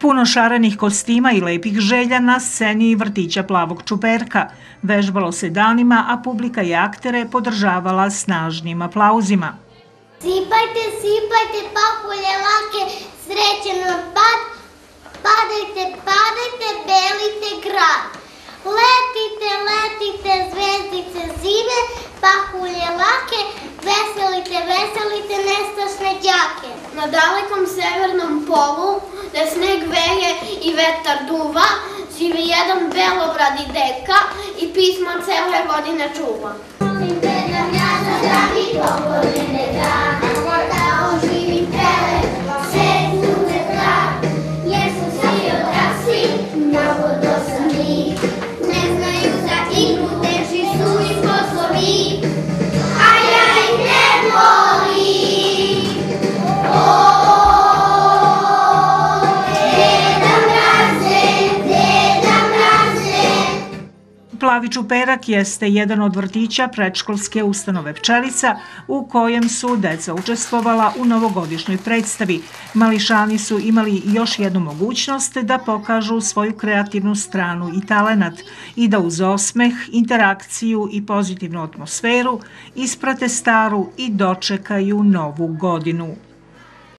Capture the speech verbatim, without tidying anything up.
Puno šarenih kostima i lepih želja na sceni vrtića Plavog čuperka. Vežbalo se danima, a publika i aktere podržavala snažnim aplauzima. Sipajte, sipajte, pahulje lake, srećan vam pad, padajte, padajte, belite grad. Letite, letite, zvezdice zime, pahulje lake, veselite, veselite, nestašne đake. Na dalekom severnom polu, gde sneg veje i vetar duva, živi jedan belobradi deka i pisma cele godine čuva. Molim te da ja za zdravi pogodine dan, da oživim tele, sve suze trag, jer su svi odrasli, mnogo dosadni, ne znaju za igru, teži su i poslovi, a ja ih ne volim. Plavi čuperak jeste jedan od vrtića predškolske ustanove Pčelica u kojem su deca učestvovala u novogodišnjoj predstavi. Mališani su imali još jednu mogućnost da pokažu svoju kreativnu stranu i talenat i da uz osmeh, interakciju i pozitivnu atmosferu isprate staru i dočekaju novu godinu.